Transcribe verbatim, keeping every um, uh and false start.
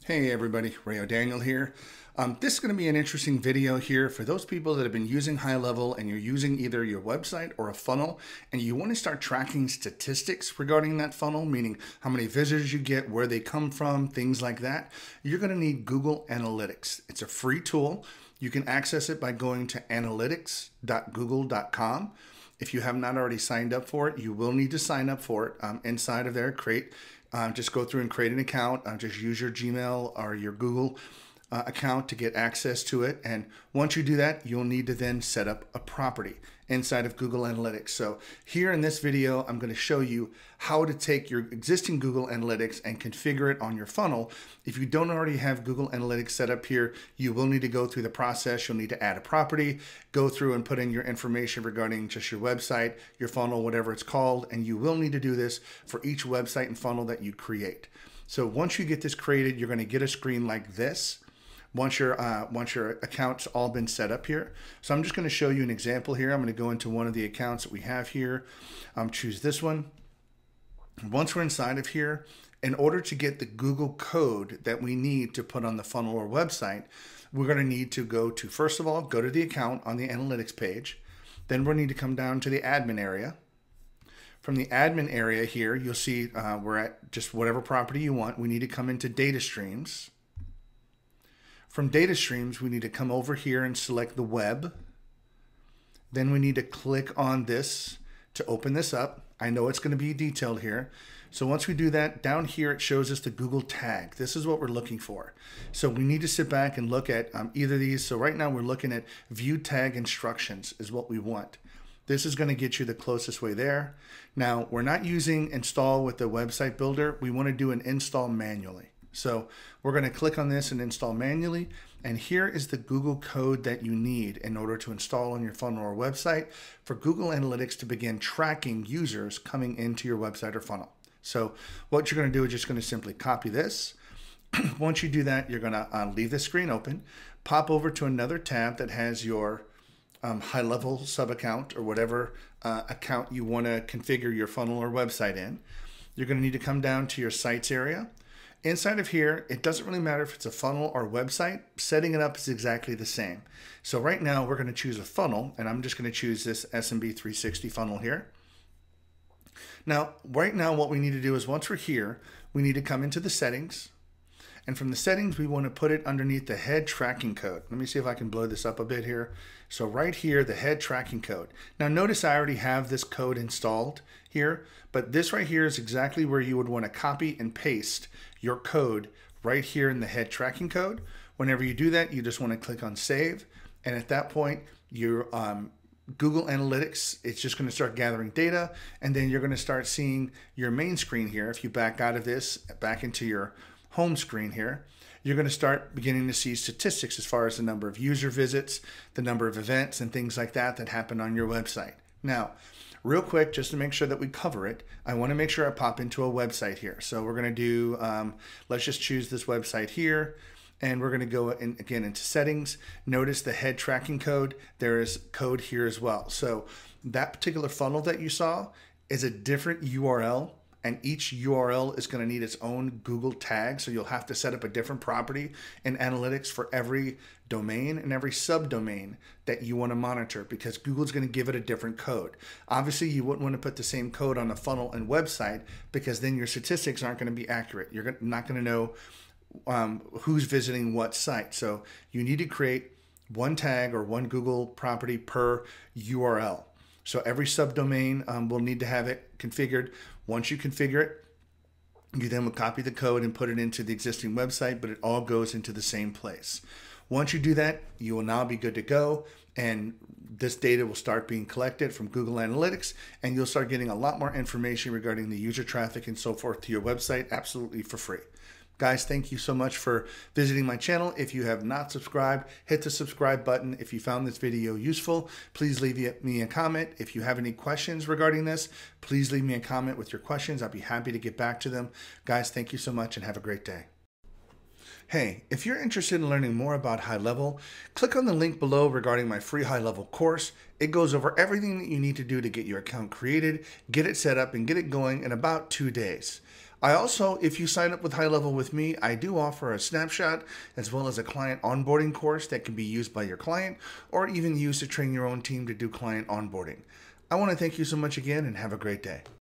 Hey everybody, Ray O'Daniel here. Um, this is going to be an interesting video here for those people that have been using Highlevel and you're using either your website or a funnel and you want to start tracking statistics regarding that funnel, meaning how many visitors you get, where they come from, things like that. You're going to need Google Analytics. It's a free tool. You can access it by going to analytics dot google dot com. If you have not already signed up for it, you will need to sign up for it. Um, inside of there, create, uh, just go through and create an account. Uh, just use your Gmail or your Google uh, account to get access to it. And once you do that, you'll need to then set up a property inside of Google Analytics. So here in this video, I'm going to show you how to take your existing Google Analytics and configure it on your funnel. If you don't already have Google Analytics set up here, you will need to go through the process. You'll need to add a property, go through and put in your information regarding just your website, your funnel, whatever it's called. And you will need to do this for each website and funnel that you create. So once you get this created, you're going to get a screen like this. Once your uh, once your account's all been set up here. So I'm just going to show you an example here. I'm going to go into one of the accounts that we have here. Um, choose this one. Once we're inside of here, in order to get the Google code that we need to put on the funnel or website, we're going to need to go to, first of all, go to the account on the analytics page. Then we'll need to come down to the admin area. From the admin area here, you'll see uh, we're at just whatever property you want. We need to come into data streams. From data streams, we need to come over here and select the web. Then we need to click on this to open this up. I know it's going to be detailed here. So once we do that, down here it shows us the Google tag. This is what we're looking for. So we need to sit back and look at um, either of these. So right now we're looking at view tag instructions is what we want. This is going to get you the closest way there. Now we're not using install with the website builder. We want to do an install manually. So we're going to click on this and install manually. And here is the Google code that you need in order to install on your funnel or website for Google Analytics to begin tracking users coming into your website or funnel. So what you're going to do is just going to simply copy this. Once you do that, you're going to uh, leave the screen open, pop over to another tab that has your um, Highlevel sub account or whatever uh, account you want to configure your funnel or website in. You're going to need to come down to your sites area. Inside of here, it doesn't really matter if it's a funnel or website. Setting it up is exactly the same. So right now we're going to choose a funnel, and I'm just going to choose this S M B three sixty funnel here. Now, right now what we need to do is once we're here, we need to come into the settings. And from the settings, we want to put it underneath the head tracking code. Let me see if I can blow this up a bit here. So right here, the head tracking code. Now notice I already have this code installed here, but this right here is exactly where you would want to copy and paste your code right here in the head tracking code. Whenever you do that, you just want to click on save. And at that point, your um, Google Analytics, it's just going to start gathering data. And then you're going to start seeing your main screen here. If you back out of this, back into your home screen here, you're going to start beginning to see statistics as far as the number of user visits, the number of events and things like that that happen on your website. Now, real quick, just to make sure that we cover it, I want to make sure I pop into a website here. So we're going to do, um, let's just choose this website here, and we're going to go in, again into settings. Notice the head tracking code. There is code here as well. So that particular funnel that you saw is a different U R L, and each U R L is going to need its own Google tag. So you'll have to set up a different property in analytics for every domain and every subdomain that you want to monitor, because Google's going to give it a different code. Obviously, you wouldn't want to put the same code on a funnel and website, because then your statistics aren't going to be accurate. You're not going to know um, who's visiting what site. So you need to create one tag or one Google property per U R L. So every subdomain um, will need to have it configured. Once you configure it, you then will copy the code and put it into the existing website, but it all goes into the same place. Once you do that, you will now be good to go, and this data will start being collected from Google Analytics, and you'll start getting a lot more information regarding the user traffic and so forth to your website absolutely for free. Guys, thank you so much for visiting my channel. If you have not subscribed, hit the subscribe button. If you found this video useful, please leave me a comment. If you have any questions regarding this, please leave me a comment with your questions. I'll be happy to get back to them. Guys, thank you so much and have a great day. Hey, if you're interested in learning more about Highlevel, click on the link below regarding my free Highlevel course. It goes over everything that you need to do to get your account created, get it set up, and get it going in about two days. I also, if you sign up with Highlevel with me, I do offer a snapshot as well as a client onboarding course that can be used by your client or even used to train your own team to do client onboarding. I want to thank you so much again and have a great day.